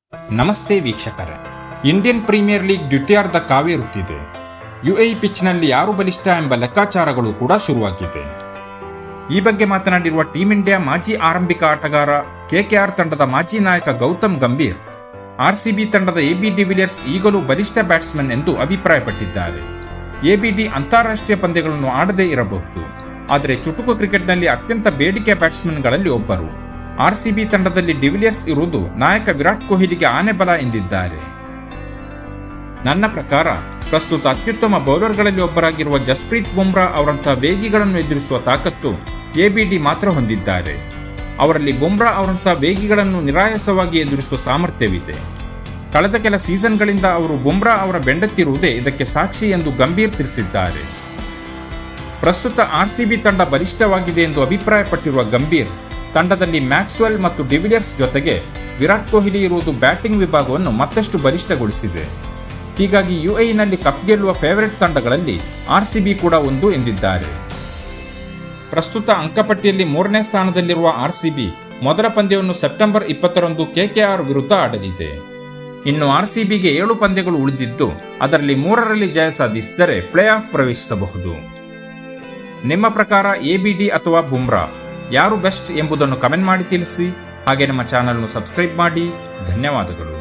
ನಮಸ್ತೆ ವೀಕ್ಷಕರೇ, Indian Premier League ದ್ವಿತೀಯಾರ್ಧ ಕಾವೇರುತ್ತಿದೆ. ಯುಎಇ ಪಿಚ್ನಲ್ಲಿ ಯಾರು ಬಲಿಷ್ಠ ಎಂಬ ಲೆಕ್ಕಾಚಾರಗಳು ಕೂಡ ಶುರುವಾಗಿದೆ. ಈ ಬಗ್ಗೆ ಮಾತನಾಡಿರುವ ಟೀಂ ಇಂಡಿಯಾ ಮಾಜಿ ಆರಂಭಿಕ ಆಟಗಾರ ಕೆಕೆಆರ್ ತಂಡದ ಮಾಜಿ ನಾಯಕ ಗೌತಮ್ ಗಂಭೀರ್, ಆರ್ಸಿಬಿ ತಂಡದ ಎಬಿ ಡಿವಿಲಿಯರ್ಸ್ ಈಗಲೂ ಬಲಿಷ್ಠ ಬ್ಯಾಟ್ಸ್ಮನ್ ಎಂದು ಅಭಿಪ್ರಾಯಪಟ್ಟಿದ್ದಾರೆ. ಎಬಿಡಿ ಅಂತಾರಾಷ್ಟ್ರೀಯ ಪಂದ್ಯಗಳನ್ನು ಆಡದೇ ಇರಬಹುದು, ಆದರೆ ಚುಟುಕು ಕ್ರಿಕೆಟ್ನಲ್ಲಿ ಅತ್ಯಂತ ಬೇಡಿಕೆ ಬ್ಯಾಟ್ಸ್ಮನ್ಗಳಲ್ಲಿ ಒಬ್ಬರು. ಆರ್ಸಿಬಿ ತಂಡದಲ್ಲಿ ಡಿವಿಲಿಯರ್ಸ್ ಇರುವುದು ನಾಯಕ ವಿರಾಟ್ ಕೊಹ್ಲಿಗೆ ಆನೆಬಲ ಎಂದಿದ್ದಾರೆ. ನನ್ನ ಪ್ರಕಾರ ಪ್ರಸ್ತುತ ಅತ್ಯುತ್ತಮ ಬೌಲರ್ಗಳಲ್ಲಿ ಒಬ್ಬರಾಗಿರುವ ಜಸ್ಪ್ರೀತ್ ಬುಮ್ರಾ ಅವರಂತಹ ವೇಗಿಗಳನ್ನು ಎದುರಿಸುವ ತಾಕತ್ತು ಎಬಿಡಿ ಮಾತ್ರ ಹೊಂದಿದ್ದಾರೆ. ಅವರಲ್ಲಿ ಬುಮ್ರಾ ಅವರಂತಹ ವೇಗಿಗಳನ್ನು ನಿರಾಯಾಸವಾಗಿ ಎದುರಿಸುವ ಸಾಮರ್ಥ್ಯವಿದೆ. ಕಳೆದ ಕೆಲ ಸೀಸನ್ಗಳಿಂದ ಅವರು ಬುಮ್ರಾ ಅವರ ಬೆಂಡೆತ್ತಿರುವುದೇ ಇದಕ್ಕೆ ಸಾಕ್ಷಿ ಎಂದು ಗಂಭೀರ್ ತಿಳಿಸಿದ್ದಾರೆ. ಪ್ರಸ್ತುತ ಆರ್ಸಿಬಿ ತಂಡ ಬಲಿಷ್ಠವಾಗಿದೆ ಎಂದು ಅಭಿಪ್ರಾಯಪಟ್ಟಿರುವ ಗಂಭೀರ್, ತಂಡದಲ್ಲಿ ಮ್ಯಾಕ್ಸ್ವೆಲ್ ಮತ್ತು ಡಿವಿಲಿಯರ್ಸ್ ಜೊತೆಗೆ ವಿರಾಟ್ ಕೊಹ್ಲಿ ಇರುವುದು ಬ್ಯಾಟಿಂಗ್ ವಿಭಾಗವನ್ನು ಮತ್ತಷ್ಟು ಬಲಿಷ್ಠಗೊಳಿಸಿದೆ. ಹೀಗಾಗಿ ಯುಎಇನಲ್ಲಿ ಕಪ್ ಗೆಲ್ಲುವ ಫೇವರೇಟ್ ತಂಡಗಳಲ್ಲಿ ಆರ್ಸಿಬಿ ಕೂಡ ಒಂದು ಎಂದಿದ್ದಾರೆ. ಪ್ರಸ್ತುತ ಅಂಕಪಟ್ಟಿಯಲ್ಲಿ 3ನೇ ಸ್ಥಾನದಲ್ಲಿರುವ ಆರ್ಸಿಬಿ ಮೊದಲ ಪಂದ್ಯವನ್ನು ಸೆಪ್ಟೆಂಬರ್ 20ರಂದು ಕೆಕೆಆರ್ ವಿರುದ್ಧ ಆಡಲಿದೆ. ಇನ್ನು ಆರ್ಸಿಬಿಗೆ 7 ಪಂದ್ಯಗಳು ಉಳಿದಿದ್ದು, ಅದರಲ್ಲಿ 3ರಲ್ಲಿ ಜಯ ಸಾಧಿಸಿದರೆ ಪ್ಲೇ ಆಫ್ ಪ್ರವೇಶಿಸಬಹುದು. ನಿಮ್ಮ ಪ್ರಕಾರ ಎಬಿಡಿ ಅಥವಾ ಬುಮ್ರಾ ಯಾರು ಬೆಸ್ಟ್ ಎಂಬುದನ್ನು ಕಮೆಂಟ್ ಮಾಡಿ ತಿಳಿಸಿ. ಹಾಗೆ ನಮ್ಮ ಚಾನಲ್ ಅನ್ನು ಸಬ್ಸ್ಕ್ರೈಬ್ ಮಾಡಿ. ಧನ್ಯವಾದಗಳು.